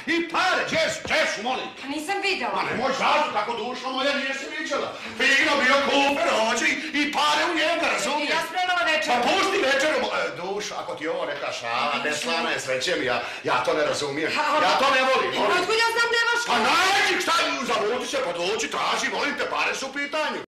I pare, gdje su, molim? Pa nisam vidjela. Ma nemoj žaliti, tako dušno moja nije se viđala. Fino bio kuper, oči i pare u njega, razumiješ? Ja spremala večeru. Pa pusti večeru, dušo, ako ti ovo neka šala, neslana je srećem, ja to ne razumijem. Ja to ne volim. Otkud ja znam nemaš? Pa nađi, šta je, zavuti se, pa doći, traži, molim te, pare su u pitanju.